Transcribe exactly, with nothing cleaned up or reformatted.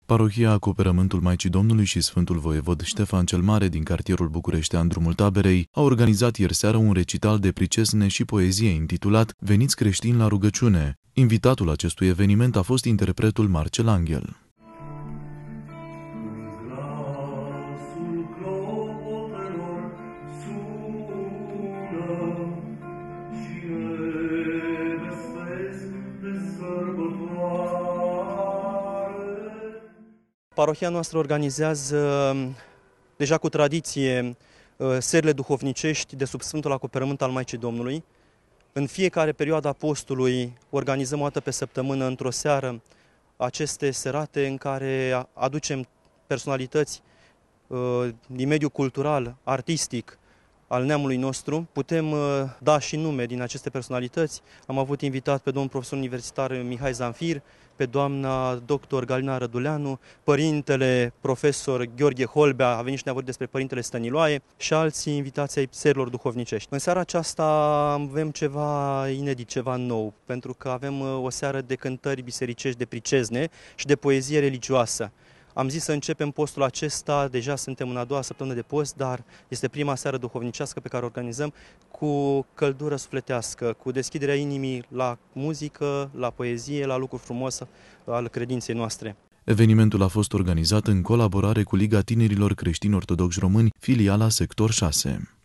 Parohia Acoperământul Maicii Domnului și Sfântul Voievod Ștefan cel Mare din cartierul bucureștean Drumul Taberei a organizat ieri seară un recital de pricesne și poezie intitulat Veniți creștini la rugăciune. Invitatul acestui eveniment a fost interpretul Marcel Anghel. Parohia noastră organizează deja cu tradiție serile duhovnicești de sub Sfântul Acoperământ al Maicii Domnului. În fiecare perioadă a postului organizăm o dată pe săptămână, într-o seară, aceste serate în care aducem personalități din mediul cultural, artistic, al neamului nostru. Putem da și nume din aceste personalități. Am avut invitat pe domnul profesor universitar Mihai Zanfir, pe doamna doctor Galina Răduleanu, părintele profesor Gheorghe Holbea, a venit și ne-a vorbit despre părintele Stăniloae și alții invitații ai serilor duhovnicești. În seara aceasta avem ceva inedit, ceva nou, pentru că avem o seară de cântări bisericești, de pricezne și de poezie religioasă. Am zis să începem postul acesta, deja suntem în a doua săptămână de post, dar este prima seară duhovnicească pe care o organizăm cu căldură sufletească, cu deschiderea inimii la muzică, la poezie, la lucru frumos al credinței noastre. Evenimentul a fost organizat în colaborare cu Liga Tinerilor Creștini Ortodocși Români, filiala Sector șase.